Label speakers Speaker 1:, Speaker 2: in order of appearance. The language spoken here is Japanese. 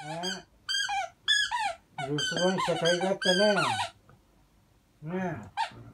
Speaker 1: 留守番した甲斐があったね。ねえ。